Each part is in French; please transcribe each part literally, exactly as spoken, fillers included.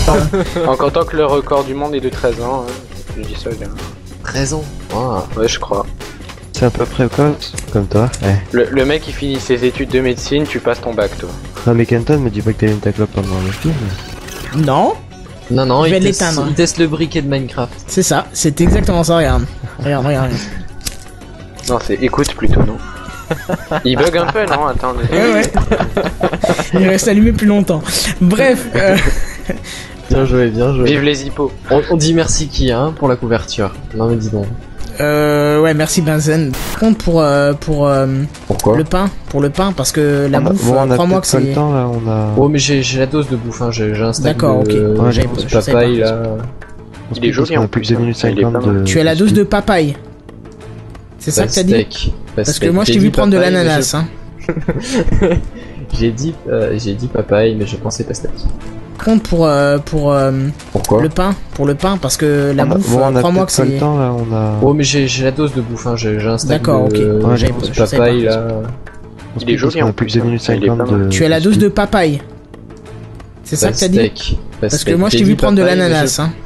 En comptant que le record du monde est de treize ans, hein. Je dis ça bien. treize ans. Wow. Ouais, je crois. C'est un peu précoce, comme toi. Ouais. Le, le mec il finit ses études de médecine, tu passes ton bac toi. Non mais Kenton me dit pas que t'allumes ta clope pendant le film. Non. Non, non, Je vais il teste, l'éteindre. il teste le briquet de Minecraft. C'est ça, c'est exactement ça, regarde. Regarde, regarde. Non, c'est écoute plutôt, non. Il bug un peu, non? Attends. Mais... Ouais, ouais. Il reste allumé plus longtemps. Bref. Euh... Bien joué, bien joué. Vive les hippos. On, on dit merci qui, hein, pour la couverture. Non mais dis donc. Euh, ouais, merci Benzen. Par contre, pour euh, pour euh, Pourquoi le pain, pour le pain, parce que la on a, bouffe, bon, on a crois-moi que peut-être pas c'est. le temps là, on a. Oh mais j'ai j'ai la dose de bouffe, hein. j'ai j'ai un stack D'accord, de, ok. de Ouais, j'avais- je savais papaye pas. là. On se Il est dit joli qu'on a en plus plus, que deux minutes hein. Il est pas cinquante mal. de. Tu as la dose de papaye. C'est ça que t'as dit? Pastèque. Parce que Pastèque. moi je J'ai t'ai vu dit prendre de papaye, mais l'ananas, hein. je- J'ai dit euh, j'ai dit papaye mais je pensais pastèque. Par contre, pour euh, pour euh, Pourquoi le pain, pour le pain, parce que la On a- bouffe, bon, on a crois-moi que peut-être pas le c'est. temps là, on a. Oh mais j'ai j'ai la dose de bouffe, hein. j'ai j'ai un stack D'accord, de, ok. Ouais, de j'avais- je savais papaye pas. là. On se Il est dit joli qu'on en a plus que plus, deux minutes hein. Il est pas cinquante mal. de. Tu as la dose de papaye. C'est ça que t'as dit? Pastèque. Parce que moi je t'ai vu prendre de l'ananas, hein.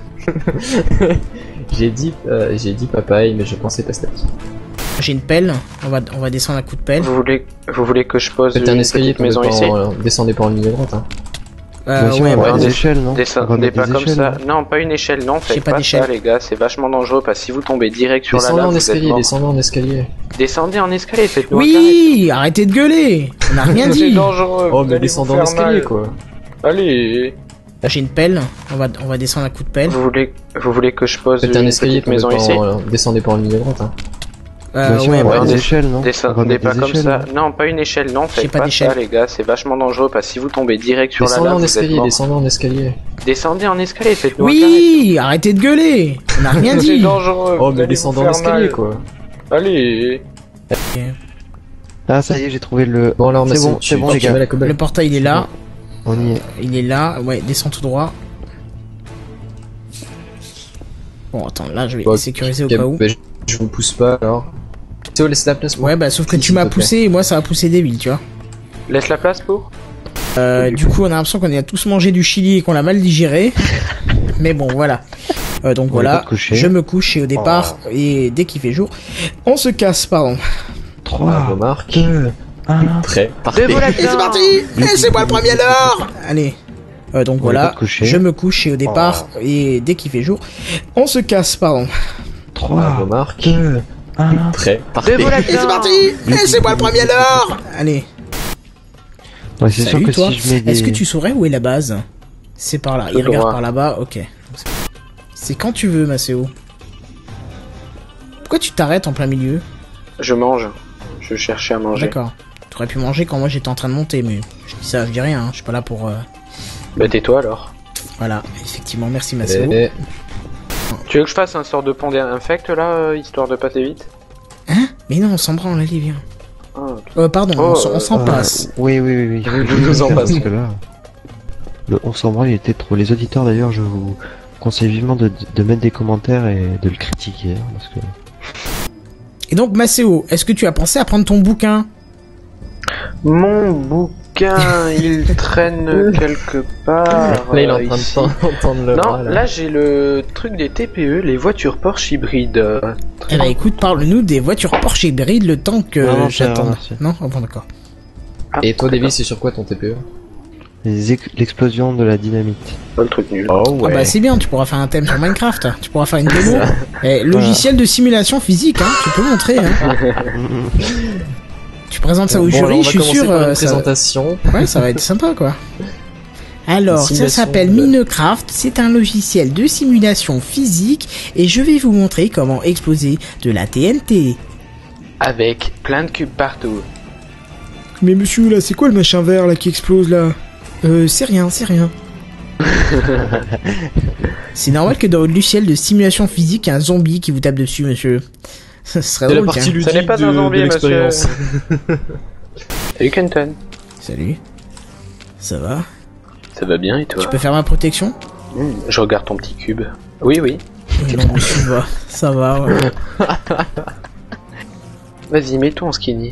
J'ai dit euh, j'ai dit papaye mais je pensais pastèque. J'ai une pelle. On va on va descendre un coup de pelle. Vous voulez, vous voulez que je pose Faites une un escalier, petite maison tombez ici? pas en- descendez pas en ligne droite. Hein. Euh, Bien sûr, ouais, on va bah, avoir des- des échelles, non? On va Descendez mettre pas des comme échelles, ça. non Non, pas une échelle, non. J'ai Faites pas pas, d'échelle. ça, les gars. C'est vachement dangereux parce que si vous tombez direct sur la Descendez lave, en vous êtes escalier, mort. descendez en escalier. Descendez en escalier, faites-nous un carré. Oui, arrêtez de gueuler. On n'a rien C'est dit. dangereux. Oh vous mais allez descendez vous en faire escalier mal. quoi. Allez. J'ai une pelle. On va on va descendre un coup de pelle. Vous voulez, vous voulez que je pose Faites une un escalier, petite tombez maison pas ici? en- descendez pas en ligne droite. Hein. Euh, Bien sûr, ouais, on va bah, avoir des- des échelles, non? On va Descendez mettre pas des comme échelles, ça. non? Non, pas une échelle, non. J'ai Faites pas pas, d'échelle. ça, les gars. C'est vachement dangereux parce que si vous tombez direct sur la Descendez lave, en vous êtes escalier, mort. descendez en escalier. Descendez en escalier, faites-nous un carré. Oui, arrêtez de gueuler. On n'a rien C'est dit. dangereux. Oh vous mais allez descendez vous en faire escalier mal. quoi. Allez. Ah, ça y est, j'ai trouvé le. Bon alors C'est Massimo, bon, tu- c'est bon, tu les gars. mets la cobble. Le portail il est là. On y est. Il est là. Ouais, descends tout droit. Bon, attends, là je vais Bon, sécuriser au ok, cas où. bah, je- Je vous pousse pas alors. Théo laisse la place pour. Ouais, bah sauf que Si, tu s'il m'as te plaît. poussé et moi ça a poussé des villes, tu vois. Laisse la place pour. Euh, du coup, on a l'impression qu'on a tous mangé du chili et qu'on l'a mal digéré. Mais bon, voilà. Euh, donc On voilà, va pas te coucher. je me couche et au départ, et dès qu'il fait jour, on se casse, pardon. trois, Remarque. deux, un. Prêt. Parfait. Et voilà, Et c'est parti. Et c'est moi le premier alors. Allez. Euh, donc On va voilà, pas te coucher. je me couche et au départ, et dès qu'il fait jour, on se casse, pardon. trois, Remarque. deux, un. Prêt. Parfait. Et voilà, Et c'est parti. Et c'est moi le premier alors. Allez. Ouais, c'est sûr Salut que toi. si je mets des. Est-ce que tu saurais où est la base? C'est par là. Tout Il regarde droit. par là-bas. Ok. C'est quand tu veux, Maceo. Pourquoi tu t'arrêtes en plein milieu? Je mange. Je cherchais à manger. D'accord. Tu aurais pu manger quand moi j'étais en train de monter, mais je dis ça, je dis rien. hein. Je suis pas là pour. euh, Bah tais-toi alors. Voilà. Effectivement, merci Maceo. Eh, Tu veux que je fasse un sort de pont infect là, euh, histoire de passer vite? Hein? Mais non, on s'en branle, allez, viens. Ah, ok. Euh, pardon, Oh, on s'en- on s'en Euh, passe. Oui, oui, oui, oui. Je nous en passe. Parce que là, le on s'en branle, il était trop. Les auditeurs d'ailleurs, je vous conseille vivement de, de mettre des commentaires et de le critiquer. hein, parce que... Et donc, Maceo, est-ce que tu as pensé à prendre ton bouquin? Mon bouquin, il traîne quelque part. Là, il est en euh, train ici. de t'entendre le Non, bras, là, j'ai le truc des T P E, les voitures Porsche hybrides. euh, Eh bah écoute, parle-nous des voitures Porsche hybrides le temps que Non, non, ça va, j'attende. merci. Non? Oh, bon, d'accord. ah, Et toi, d'accord. David, c'est sur quoi ton T P E? Les ex- L'explosion de la dynamite. Pas le truc nul. Oh Ah bah c'est bien, tu pourras faire un thème sur Minecraft, tu pourras faire une démo. Eh, logiciel de simulation physique, hein, tu peux montrer. Hein. Tu présentes ça au Bon, alors, jury, on je va suis commencer sûr. par euh, une ça... présentation. Ouais, ça va être sympa quoi. Alors, ça Simulation s'appelle de- Minecraft, c'est un logiciel de simulation physique et je vais vous montrer comment exploser de la T N T. Avec plein de cubes partout. Mais monsieur, là, c'est quoi le machin vert là qui explose là? Euh, c'est rien, c'est rien. C'est normal que dans votre logiciel de simulation physique, il y a un zombie qui vous tape dessus, monsieur. Ce serait C'est la drôle, partie tiens. ludique Ce n'est pas de, un zombie, de l'expérience. Salut Kenton. Salut. Ça va? Ça va bien et toi? Tu peux faire ma protection? Hmm, je regarde ton petit cube. Oui, oui. Oui, non, mais tu vas. Ça va, ouais. Vas-y, mets-toi en skinny.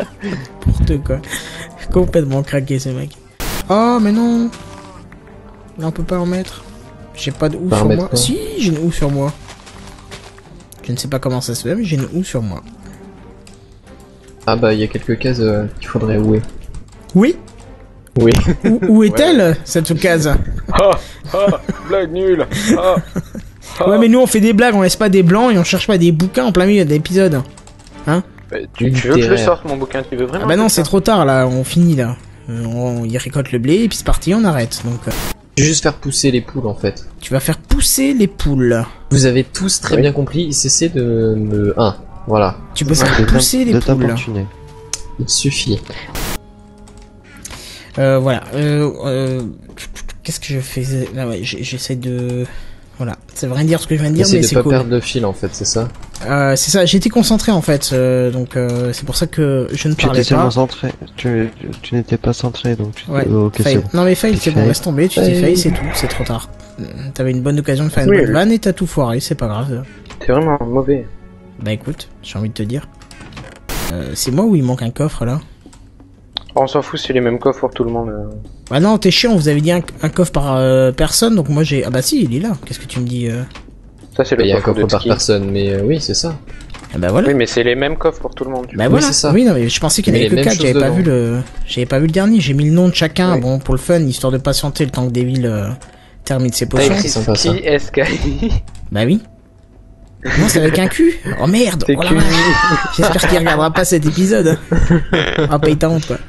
N'importe quoi. Complètement craqué, ce mec. Oh, mais non. Là, on peut pas en mettre. J'ai pas de houe Pas en sur mettre moi. quoi. Si, j'ai une houe sur moi. Je ne sais pas comment ça se fait, mais j'ai une houe sur moi. Ah bah il y a quelques cases euh, qu'il faudrait ouer. Oui. Oui. Où, où est-elle, cette case? Ah ah blague nulle. Ah, ah. Ouais, mais nous, on fait des blagues, on laisse pas des blancs et on cherche pas des bouquins en plein milieu d'épisodes. Bah, tu, tu veux que je le Littéraire. sorte mon bouquin? Tu veux vraiment? Ah bah que non, je c'est le trop tard, là. On finit, là. Euh, on, il récolte le blé et puis c'est parti, on arrête. Donc, euh, Je vais juste faire pousser les poules en fait. tu vas faire pousser les poules. Vous avez tous très Oui. bien compris, cessez de me... un. Voilà. Tu peux De faire t'im- pousser les de poules. t'importuner. Il suffit. Euh, voilà. Euh, euh, Qu'est-ce que je fais là? Ouais, j'ai- j'essaie de... Voilà. Ça veut rien dire ce que je viens de dire, Essayez mais de c'est pas cool. perdre le fil en fait, c'est ça. Euh, c'est ça, j'étais concentré en fait, euh, donc euh, c'est pour ça que je ne Tu parlais étais seulement pas. centré. Tu, tu n'étais pas centré, donc tu Ouais, oh, ok, c'est fail. bon. Non mais fail, c'est bon, Fail. laisse tomber, tu t'es Fail. fail, c'est tout, c'est trop tard. Euh, T'avais une bonne occasion de faire une Oui, bonne oui. vanne et t'as tout foiré, c'est pas grave. T'es vraiment mauvais. Bah écoute, j'ai envie de te dire. Euh, c'est moi ou il manque un coffre là? Oh, on s'en fout, c'est les mêmes coffres pour tout le monde. euh. Bah non, t'es chiant, vous avez dit un, un coffre par euh, personne, donc moi j'ai... Ah bah si, il est là, qu'est-ce que tu me dis euh... Ça, c'est Il le y a un coffre coffre de par ski. personne, mais euh, oui, c'est ça. Ah bah voilà. Oui, mais c'est les mêmes coffres pour tout le monde. tu Bah Oui, voilà, c'est ça. oui non mais je pensais qu'il y en Mais avait que les mêmes quatre, j'avais choses pas vu le... J'avais pas vu le dernier, j'ai mis le nom de chacun, Oui. bon pour le fun, histoire de patienter le temps que Devil euh, termine ses T'as potions. écrit sympa, ça. ski, S K I. Bah oui. Non, c'est avec un cul. Oh merde. T'es Oh la cul. vache. J'espère qu'il regardera pas cet épisode. Ah, paye ta honte, quoi.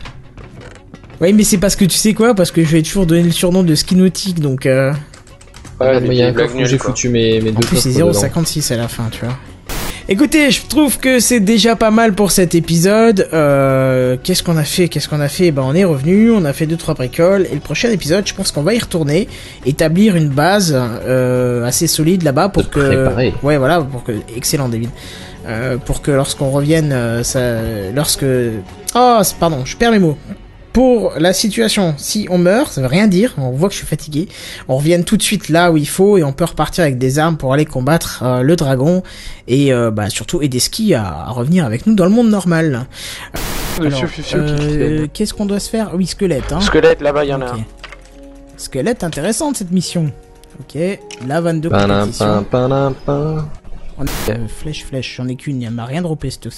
Oui, mais c'est parce que tu sais quoi? Parce que je vais toujours donner le surnom de ski nautique, donc euh... Regarde, moi, il y a un blague coffre où nulle, j'ai quoi. foutu mes, mes En deux plus, c'est coffres zéro virgule dedans. cinquante-six à la fin, tu vois. Écoutez, je trouve que c'est déjà pas mal pour cet épisode. Euh, qu'est-ce qu'on a fait? Qu'est-ce qu'on a fait? Ben, on est revenu, on a fait deux trois bricoles. Et le prochain épisode, je pense qu'on va y retourner, établir une base euh, assez solide là-bas pour De que. préparer. Ouais, voilà, pour que. Excellent, David. Euh, pour que lorsqu'on revienne, euh, ça, lorsque. Oh, c'est- pardon, je perds mes mots. Pour la situation, si on meurt, ça veut rien dire, on voit que je suis fatigué, on revienne tout de suite là où il faut et on peut repartir avec des armes pour aller combattre euh, le dragon et euh, bah, surtout aider Ski à, à revenir avec nous dans le monde normal. Alors, euh, qu'est-ce qu'on doit se faire? Oui, squelette. Hein. Squelette, là-bas, il y en a Ok. un. Squelette, intéressante cette mission. Ok, la vanne de Panam, compétition. pam, panam, pam. On a- euh, flèche, flèche, j'en ai qu'une, il m'a rien droppé, c'est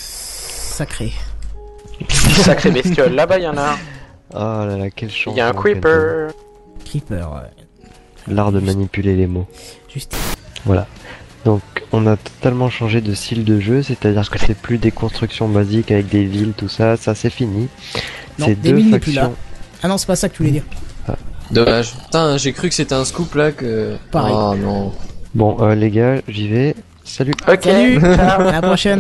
sacré. Sacré bestiole, là-bas, il y en a un. Ah là là, quelle chance. Il y a un mon Kenton. creeper. Creeper, ouais. L'art de manipuler les mots. Juste. Voilà. Donc, on a totalement changé de style de jeu, c'est-à-dire que c'est plus des constructions basiques avec des villes, tout ça, ça c'est fini. Non, C'est deux Devil n'est plus là. factions. Ah non, c'est pas ça que tu voulais dire. Dommage. Putain, j'ai cru que c'était un scoop là que... Pareil. Oh non. Bon, euh, les gars, j'y vais. Salut. Ok, Salut. ciao. À la prochaine.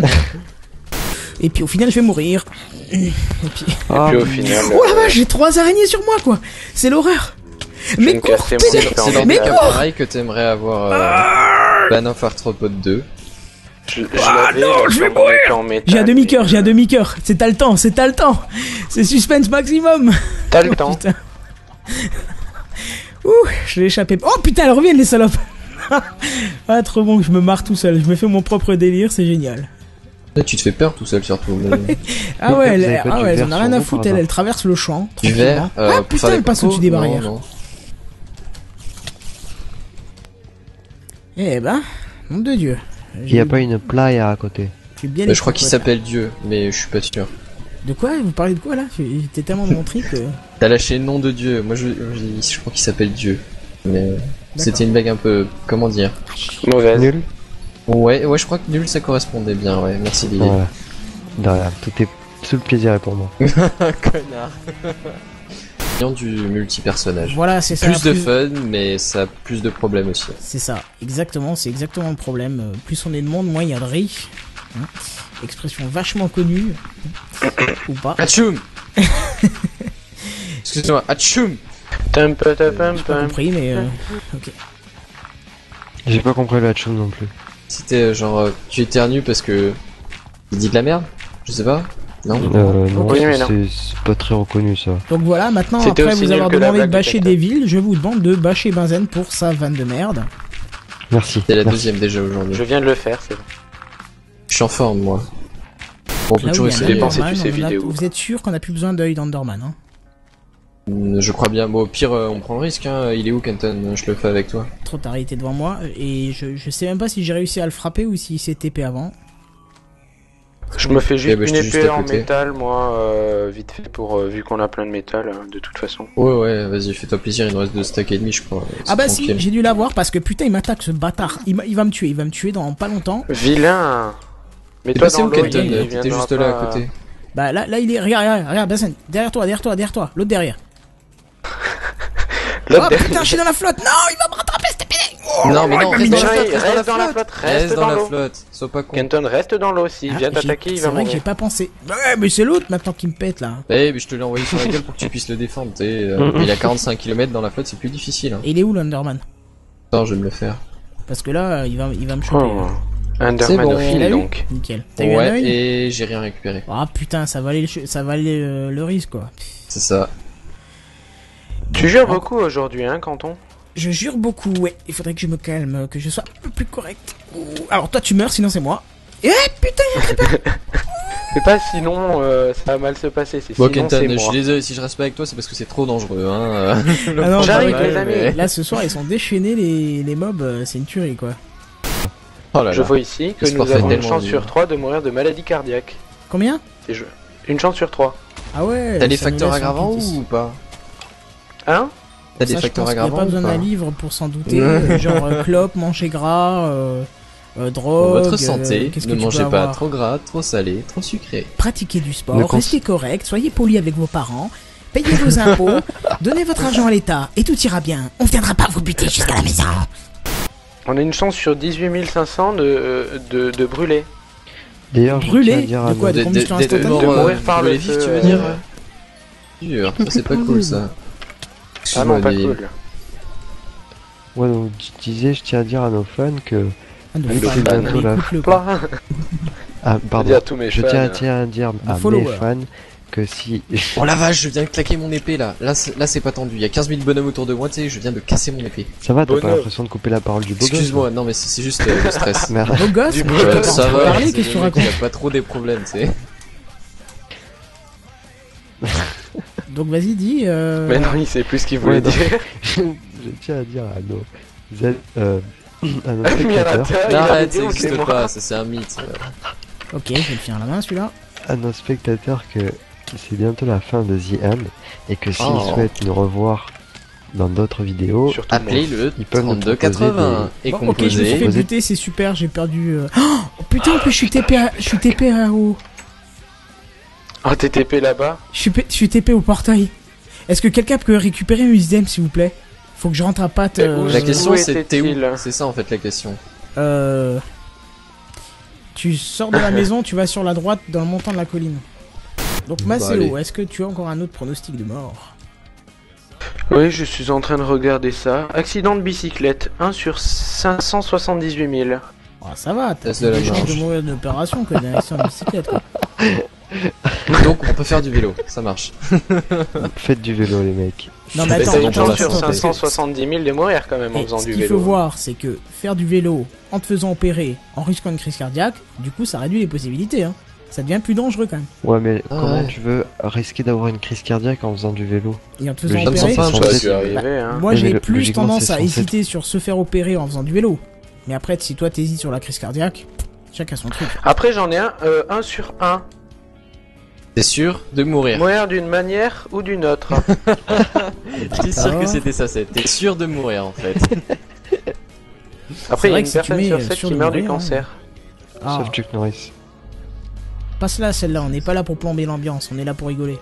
Et puis au final, je vais mourir. Et puis... Ah, Puis au final. Oh la vache, j'ai trois araignées sur moi, quoi. C'est l'horreur. je vais Mais me cours, casser, t'es- moi, C'est je vais c'est en dans Mais des mettre cas cours. pareils que t'aimerais avoir Ah. euh, Ban of Arthropod deux. Je, je Ah l'avais, non, mais je vais m'en mettais en métal, J'ai un demi-cœur, mais, j'ai un euh, demi-cœur. C'est t'as le temps, c'est t'as le temps. C'est suspense maximum. T'as le Oh, temps. putain. Ouh, je l'ai échappé. Oh putain, elles reviennent les salopes. Ah, trop bon, je me marre tout seul. Je me fais mon propre délire, c'est génial. Là, tu te fais peur tout seul surtout. mais- Ah ouais, Vous elles, avez pas ah du ouais, elles verre en ont sur rien à vous, foutre, par elles, hasard elles traversent le champ. Du verre tranquillement. euh, Ah pour putain, faire des elles passent compos au-dessus des Non, barrières. non. Eh ben, nom de Dieu. il n'y a pas une playa à côté. J'ai bien Mais les je crois qu'il cocottes. s'appelle Dieu, mais je suis pas sûr. De quoi? Vous parlez de quoi là? J'étais tellement dans mon trip que... T'as lâché le nom de Dieu. Moi, je, je, je crois qu'il s'appelle Dieu. Mais euh, c'était une blague un peu, comment dire. Mauvaise. Nul. Ouais, ouais, je crois que nul ça correspondait bien. Ouais, merci Lily. Voilà. De rien, tout est tout le plaisir est pour moi. Connard. Du multi-personnage. Voilà, c'est ça. Plus de fun, mais ça a plus de problèmes aussi. C'est ça, exactement, c'est exactement le problème. Euh, Plus on est de monde, moins il y a de riz. Hein. Expression vachement connue. Ou pas. Atchoum. Excuse-moi, atchoum. Tum, pum, tum, J'ai pas pum. compris, mais euh, ok. J'ai pas compris le hatchoum non plus. C'était euh, genre, euh, tu éternues parce que... Il dit de la merde? Je sais pas. Non? Euh, non, Oui, mais non. c'est c'est pas très reconnu ça. Donc voilà, maintenant, C'était après aussi vous nul avoir que la demandé de blague bâcher détecteur. des villes, je vous demande de bâcher Benzen pour sa vanne de merde. Merci. C'est la Merci. deuxième déjà aujourd'hui. Je viens de le faire, c'est bon. Je suis en forme, moi. Bon, on peut Là où toujours il y a un essayer. dépend si tu Enderman, sais on a- vidéo. Vous êtes sûr qu'on a plus besoin d'œil d'Enderman, hein? Euh, je crois bien. Bon, au pire, euh, on prend le risque, hein. Il est où, Kenton? Je le fais avec toi. Trop tard, il était devant moi et je, je sais même pas si j'ai réussi à le frapper ou s'il s'est T P avant. Je me fais juste Eh ben, une j'étais juste épée à en côté. métal, moi, euh, vite fait, pour euh, vu qu'on a plein de métal, euh, de toute façon. Ouais, ouais, vas-y, fais-toi plaisir, il nous reste deux stacks et demi, je crois. Ah C'est bah si, tranquille. j'ai dû l'avoir parce que putain il m'attaque ce bâtard. Il, m'a- il va me tuer, il va me tuer dans pas longtemps. Vilain. Mais T'es toi passé dans où, l'eau, Kenton? il- il T'étais viendra juste là, pas- à côté. Bah là, là il est, regarde, regarde, regarde, Bassen, derrière toi, derrière toi, derrière toi, l'autre derrière. L'autre Oh derrière- putain, je suis dans la flotte. Non, il va me rattraper cette épée. Non, mais non, reste dans la Putain, flotte, il reste reste dans la flotte. reste dans dans la l'eau. flotte, sois pas con. Kenton, reste dans l'eau. S'il Ah, vient j'ai- t'attaquer, il c'est va vrai que j'ai mourir. pas pensé. Ouais, mais c'est l'autre maintenant qui me pète là. Eh, mais je te l'ai envoyé sur la gueule pour que tu puisses le défendre, tu sais. euh, Il a quarante-cinq kilomètres dans la flotte, c'est plus difficile. Hein. Et il est où l'Underman? Attends, je vais me le faire. Parce que là, il va, il va me choper. Oh. C'est Undermanophile, bon. Il a eu donc. Nickel. T'as eu un Ouais, œil? et j'ai rien récupéré. Ah putain, ça valait le, ch- ça valait le, le risque quoi. C'est ça. Tu jures beaucoup aujourd'hui, hein, Canton? Je jure beaucoup, ouais. Il faudrait que je me calme, que je sois un peu plus correct. Ouh. Alors toi tu meurs, sinon c'est moi. Eh putain! C'est pas sinon, euh, ça va mal se passer. C'est Bon, sinon, Kenton, c'est je moi. suis désolé, si je reste pas avec toi, c'est parce que c'est trop dangereux, hein. Le Ah non, J'arrive, problème, les amis. mais- Là ce soir ils sont déchaînés les, les mobs, euh, c'est une tuerie quoi. Oh là Je là. vois ici que Le sport nous fait avons une tellement chance dur. sur trois de mourir de maladie cardiaque. Combien? C'est je- Une chance sur trois. Ah ouais. T'as des ça nous facteurs laisse un aggravants petit- ou pas? Hein? T'as Ça, des je facteurs pense qu'il y a aggravants pas besoin ou d'un pas? livre pour s'en douter, euh, genre euh, clope, manger gras, euh, euh, drogue. Pour votre euh, santé, qu'est-ce ne que tu mangez peux pas avoir trop gras, trop salé, trop sucré. Pratiquez du Ne sport, cons- restez correct, soyez poli avec vos parents, payez vos impôts, donnez votre argent à l'État et tout ira bien. On viendra pas vous buter jusqu'à la maison. On a une chance sur dix-huit mille cinq cents de, euh, de, de brûler. D'ailleurs, je Brûlé tiens à dire à de quoi nos- de combustion instantanée mort, De euh, mourir par brûlé le vif, feu, tu veux euh, dire? Dur, ça c'est pas cool ça. Ah non, pas Excuse-moi, cool. Ouais, donc je disais, je tiens à dire à nos fans que. Ah, de Vu que fans, c'est bah, bientôt la- écoute-le, quoi. Plat. Ah, Je pardon. dis à tous mes Je fans. tiens, à- tiens à dire à mes followers. fans que si. Oh la vache, je viens de claquer mon épée là. Là c'est, là, c'est pas tendu. Il y a quinze mille bonhommes autour de moi, tu sais, je viens de casser mon épée. Ça va, t'as pas Bonheur. l'impression de couper la parole du beau gosse, Excuse-moi, non mais c'est, c'est juste euh, le stress. Merde. Beau gosse, Du mais beau je peux Euh, gosse. pas ça en va, parler, c'est qu'est-ce que tu le mec, racontes? il a pas trop des problèmes, tu sais. Donc vas-y, dis. Euh... Mais non, il sait plus ce qu'il voulait Ouais, non. dire. je, je tiens à dire à nos. Z- euh, à nos spectateurs. Mirata, il Non, avait arrête, dit ça où c'est existe moi. pas, ça c'est un mythe. Ok, je vais le faire à la main celui-là. à nos spectateurs que c'est bientôt la fin de The End et que s'ils Oh. souhaitent nous revoir dans d'autres vidéos, Surtout Appelez moi. le Ils peuvent nous trente-deux proposer quatre-vingts et Bon, ok, je me suis composé. fait Posez- buter, c'est super, j'ai perdu. euh, Oh putain, en plus je suis T P, à... je suis T P à haut. Oh, T T P là-bas. Je suis, P- je suis T P au portail. Est-ce que quelqu'un peut récupérer mes items s'il vous plaît? Faut que je rentre à patte. Mais Euh... où La question Où c'est t'es où? était-il C'est ça en fait la question. euh... Tu sors de la maison, tu vas sur la droite dans le montant de la colline. Donc Bah, Maceo, allez. est-ce que tu as encore un autre pronostic de mort? Oui, je suis en train de regarder ça. Accident de bicyclette, un sur cinq cent soixante-dix-huit mille. Ah ça va, t'as Test de la plus de chances de marche. mourir d'une opération que d'un accident de bicyclette quoi. Donc on peut faire du vélo, ça marche. faites du vélo les mecs. Non mais Mais attends, c'est T'as une bon pour attends, chance la sur attends, santé. parce que- cinq cent soixante-dix mille de mourir quand même en Et faisant ce du qu'il vélo. faut voir, c'est que faire du vélo en te faisant opérer, en risquant une crise cardiaque, du coup ça réduit les possibilités. Hein. Ça devient plus dangereux quand même. Ouais, mais Ah comment ouais. tu veux risquer d'avoir une crise cardiaque en faisant du vélo? Et en te faisant Le opérer, ça me semble Ça a censé- dû arriver, hein. moi Mais j'ai le- plus logiquement, tendance c'est à censé- hésiter sur se faire opérer en faisant du vélo. Mais après, si toi t'hésites sur la crise cardiaque, chacun son truc. Après, j'en ai un, euh, un sur un. T'es sûr de mourir? Mourir d'une manière ou d'une autre. J'étais sûr que c'était ça, c'est t'es sûr de mourir en fait. Après, il y vrai a que une si tu personne mets, sur euh, sept sûr qui de meurt du mourir, hein. cancer. Ah, Sauf Chuck Norris. passe là celle-là, on n'est pas là pour plomber l'ambiance, on est là pour rigoler.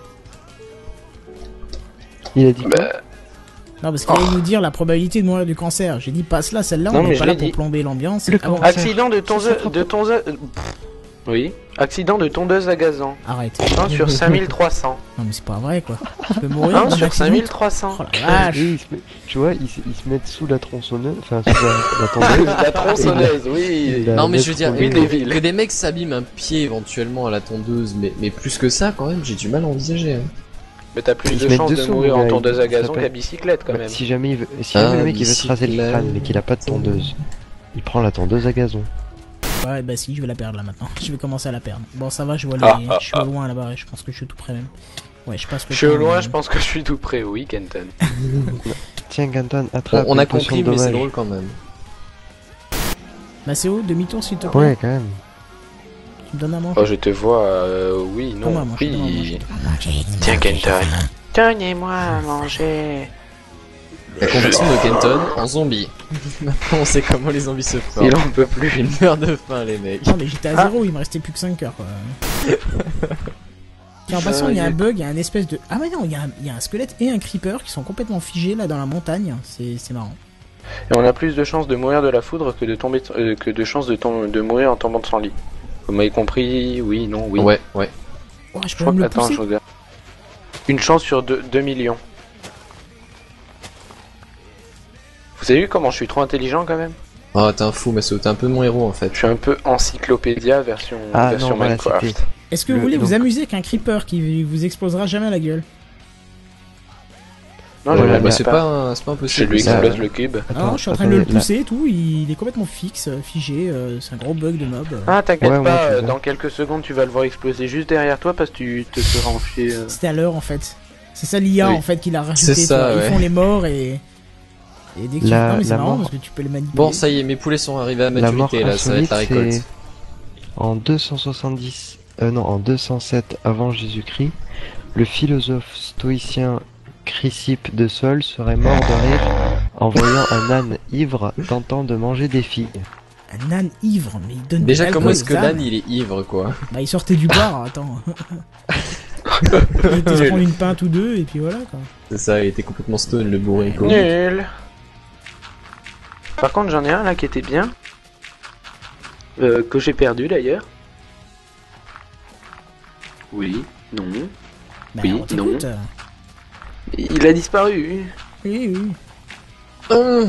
Il a dit quoi? Bah, Non, parce qu'il allait nous dire la probabilité de mourir du cancer. J'ai dit passe là celle-là, Non, on mais n'est je pas là l'ai pour dit. plomber l'ambiance. Le Ah bon, cancer. accident de tondeuse... De tondeuse... Oui. Accident de tondeuse à gazon. arrête. un sur cinq mille trois cents. Non mais c'est pas vrai quoi. Tu peux mourir un d'un sur accident. cinq mille trois cents. Oh la vache. Oui, il se met- tu vois, ils, se- ils se mettent sous la tronçonneuse, enfin sous la, la tondeuse. La tronçonneuse, oui. Il a- Non mais je veux dire, Oui, que, des villes. que des mecs s'abîment un pied éventuellement à la tondeuse, mais, mais plus que ça quand même, j'ai du mal à envisager. hein. Mais t'as plus Ils se de mettent chances de dessous, mourir mais en il- tondeuse à il gazon s'appelle- qu'à bicyclette quand Bah, même. si jamais il veut, si Ah, jamais le mec il veut se raser le bicyclette. crâne mais qu'il a pas de tondeuse, il prend la tondeuse à gazon. Ouais bah si, je vais la perdre là maintenant. Je vais commencer à la perdre. Bon ça va, je vois les... Ah, ah, je suis au loin là-bas et je pense que je suis tout près même. Ouais, je passe le Je suis au temps, loin, mais- je pense que je suis tout près, oui, Kenton. Tiens, Ganton, On, attrape. on a une potion compris, de mais c'est dommage. drôle quand même. Macéo, demi-tour s'il te plaît. Ouais, quand même. Tu me donnes à manger. Oh, je te vois, euh, oui, non, Donne-moi à manger, donne-moi à oui. manger. Tiens, Kenton. Donnez-moi à manger. La conversion de Kenton en zombie. Maintenant on sait comment les zombies se forment. Il en peut plus. Ils meurent de faim les mecs. Non, mais j'étais à Ah. zéro, il me restait plus que cinq heures, quoi. Tiens, en passant, il y a un bug, il y a un espèce de... Ah, mais non, il y, a un- il y a un squelette et un creeper qui sont complètement figés, là, dans la montagne. C'est c'est marrant. Et on a plus de chances de mourir de la foudre que de tomber, euh, que de chances de, tom- de mourir en tombant de son lit. Vous m'avez compris? Oui, non, oui. Ouais, ouais. Oh, je Je peux crois même que, le attends, pousser. je regarde. Une chance sur deux millions. Vous avez vu comment je suis trop intelligent quand même? Oh t'es un fou Masso, t'es un peu mon héros en fait. Je suis un peu encyclopédia version, Ah, version non, voilà, Minecraft. c'était- Est-ce que Le- vous voulez vous donc- amuser avec un creeper qui vous explosera jamais la gueule? Non, Ouais, je Ouais, l'aime bah, pas. c'est pas, un- c'est pas Je impossible. lui ça. explose le cube. Attends, Non, je suis en train attendez, de le là- pousser et tout, il, il est complètement fixe, euh, figé, euh, c'est un gros bug de mob. euh. Ah, t'inquiète Ouais, moi, pas, je euh, vois. dans quelques secondes tu vas le voir exploser juste derrière toi parce que tu te seras enfié. euh. C'était à l'heure en fait. C'est ça l'I A Oui. en fait qu'il a rajouté. C'est tu ça, vois. ouais. Ils font les morts et. Et dès que tu... La- Non mais c'est la marrant mort- parce que tu peux les manipuler. Bon ça y est, mes poulets sont arrivés à La mort maturité là, ça va être la insolite, récolte. c'est en deux cent soixante-dix, euh, non, en deux cent sept avant Jésus-Christ, le philosophe stoïcien Chrysippe de Sol serait mort de rire en voyant un âne ivre tentant de manger des figues. Un âne ivre, mais il donne de Déjà l'alcool comment est-ce aux que ânes. l'âne il est ivre quoi? Bah il sortait du bar, attends. Il était se prendre une pinte ou deux et puis voilà quoi. C'est ça, il était complètement stone le bourré quoi. Nul. Par contre, j'en ai un là qui était bien. Euh, que j'ai perdu d'ailleurs. Oui, non. Bah Oui, on t'écoute. Il a disparu. Oui, oui. Hum,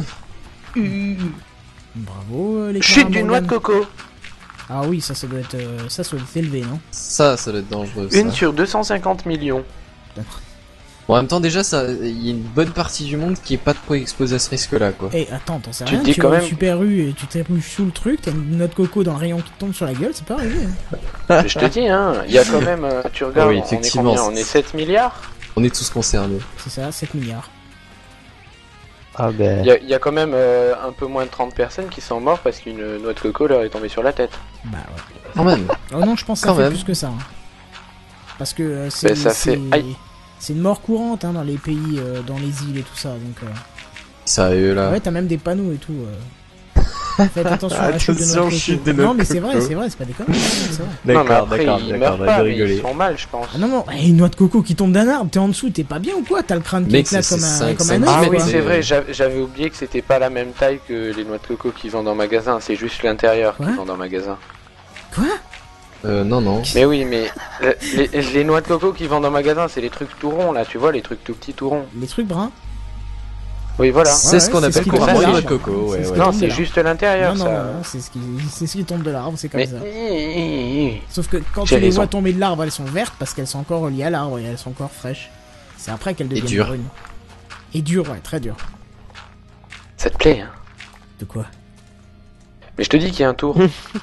Bravo euh, les Chute Clara d'une noix de Morgan. coco. Ah oui, ça, ça doit être, euh, ça, ça doit être élevé, non? Ça, ça doit être dangereux ça. Une sur deux cent cinquante millions. Bon, en même temps déjà, ça, il y a une bonne partie du monde qui est pas trop exposée à ce risque là quoi. Eh, attends, t'en sais Tu rien, te dis tu quand vas au même- Super U et tu t'épluches sous le truc, t'as une noix de coco dans le rayon qui te tombe sur la gueule, c'est pas arrivé. Hein. Mais je te dis, hein, il y a quand même. euh, tu regardes, Oui, on est effectivement, combien? On c'est- est sept milliards. On est tous concernés. C'est ça, sept milliards. Ah ben, Il y, a- il y a quand même euh, un peu moins de trente personnes qui sont mortes parce qu'une noix de coco leur est tombée sur la tête. Bah ouais. Quand même. Oh non, je pense que ça Quand fait même. plus que ça. hein. Parce que euh, c'est Ben, ça c'est- fait- aïe. c'est une mort courante hein, dans les pays, euh, dans les îles et tout ça. Donc, euh... Sérieux là. ouais, t'as même des panneaux et tout. euh. Faites attention à la chute de Attention, noix de chute coco. de noix Non, de mais c'est vrai, coco. c'est vrai, c'est pas des conneries, c'est vrai. Non, mais D'accord, après, d'accord, ils d'accord, meurent on va pas, mais rigoler. ils sont mal, je pense. Ah non, non, eh, une noix de coco qui tombe d'un arbre, t'es en dessous, t'es pas bien ou quoi? T'as le crâne qui Mec, éclate c'est- comme c'est un, cinq- comme cinq un Ah œuf, oui, quoi. c'est vrai, j'av- j'avais oublié que c'était pas la même taille que les noix de coco qu'ils vendent en magasin, c'est juste l'intérieur Quoi qu'ils vendent en magasin. Quoi? Euh, non, non. Mais oui, mais euh, les, les noix de coco qu'ils vendent en magasin, c'est les trucs tout ronds là, tu vois, les trucs tout petits tout ronds. Les trucs bruns? Oui, voilà. C'est Ouais, ce ouais, qu'on c'est ce appelle qui couramment tombe les de noix de l'arbre. coco, ouais, C'est ce ouais. qui Non, tombe de c'est l'arbre. juste l'intérieur, Non, non, ça. non, non, c'est ce qui, c'est ce qui tombe de l'arbre, c'est comme Mais... ça. Sauf que quand J'ai tu les raison. vois tomber de l'arbre, elles sont vertes parce qu'elles sont encore reliées à l'arbre et elles sont encore fraîches. C'est après qu'elles deviennent dures. brunes. Et dures, ouais, très dures. Ça te plaît, hein? De quoi? Mais je te dis qu'il y a un tour.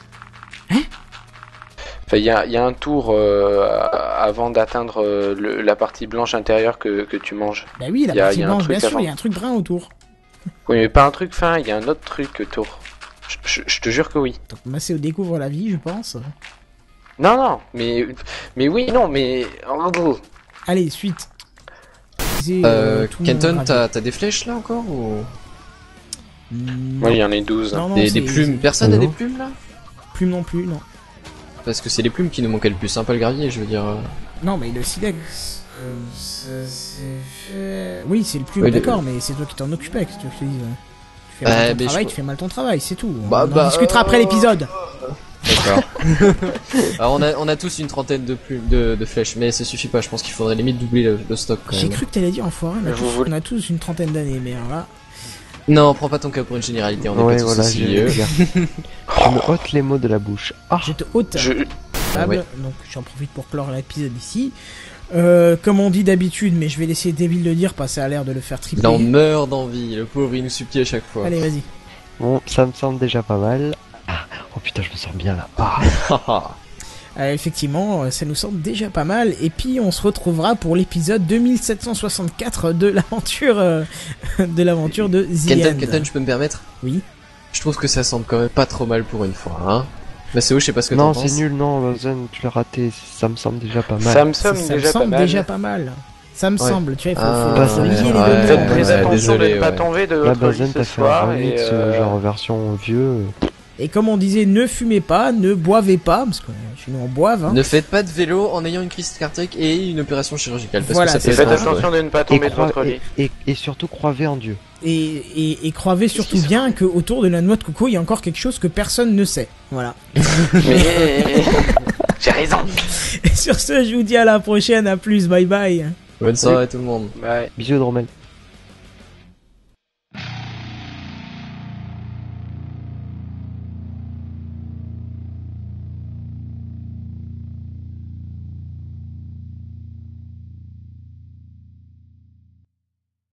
Enfin, il y a, il y a un tour euh, avant d'atteindre euh, le- la partie blanche intérieure que, que tu manges. Bah oui, la Y a- partie y a un blanche, truc bien sûr, avant. il y a un truc brun autour. Oui, mais pas un truc fin, il y a un autre truc autour. Je, je- je te jure que oui. Donc Macéo découvre la vie, je pense. Non, non, mais, mais oui, non, mais... Allez, suite. C'est, Euh, tout le monde Kenton, ravi. t'as t'as des flèches là encore ou Hmm, Moi, il y en a douze. non, non, des, c'est- des plumes? c'est- Personne n'a Non. des plumes là? Plume non plus, non. Parce que c'est les plumes qui nous manquaient le plus, hein, pas le gravier, je veux dire. euh. Non, mais le silex. euh, c'est- Oui, c'est le plume, Oui, le- d'accord, mais c'est toi qui t'en occupais, qu'est-ce que tu veux que je te dise. Tu fais Bah, mal mais ton je- travail, tu fais mal ton travail, c'est tout. Bah, on en bah, discutera euh, après l'épisode. D'accord. Alors on a, on a tous une trentaine de plumes de, de flèches, mais ça suffit pas, je pense qu'il faudrait limite doubler le, le stock quand J'ai même. cru que t'allais dire enfoiré, on a, Mais vous tous, voulez- on a tous une trentaine d'années, mais alors là. Non, prends pas ton cas pour une généralité, on est ouais, pas tous voilà, aussi je, vieux. je me ôte les mots de la bouche. Ah, Je te ôte Je... table, ouais. donc j'en profite pour clore l'épisode ici. Euh, comme on dit d'habitude, mais je vais laisser Devil le dire, parce que ça a l'air de le faire tripler. Il en meurt d'envie, le pauvre il nous supplie à chaque fois. Allez, vas-y. bon, ça me semble déjà pas mal. Ah, oh putain, je me sens bien là. Ah, Euh, effectivement, ça nous semble déjà pas mal. Et puis on se retrouvera pour l'épisode deux mille sept cent soixante-quatre de l'aventure euh, de l'aventure de The Kenton, End. Kenton, je peux me permettre? Oui. Je trouve que ça semble quand même pas trop mal pour une fois, hein. Bah c'est où, je sais pas ce que Non, t'en c'est penses. nul, non, Zen, tu l'as raté, ça me semble déjà pas mal. Ça me Ça, semble ça me déjà pas semble mal. déjà pas mal. Ça me Ouais. semble, tu vois, il faut, Ah, faut ouais, surveiller ouais, les ouais. données. Faites Ouais, très ouais, attention de désolé, ne pas ouais. tomber de Là, votre lit Bazen, ce t'as fait un soir. Et, remix, euh, euh, genre version vieux. Et comme on disait, ne fumez pas, ne boivez pas, parce que euh, chez nous on boive. Hein. Ne faites pas de vélo en ayant une crise cardiaque et une opération chirurgicale, parce Voilà, que ça c'est peut Et être faites dangereux. attention de ne pas Et, tomber de croi- votre lit. et, et, et surtout, croivez en Dieu. Et, et, et croyez surtout bien que autour de la noix de coco, il y a encore quelque chose que personne ne sait. Voilà. Mais j'ai raison. Et sur ce, je vous dis à la prochaine, à plus, bye bye. Bonne soirée tout le monde. Bye. Bisous, Dromel.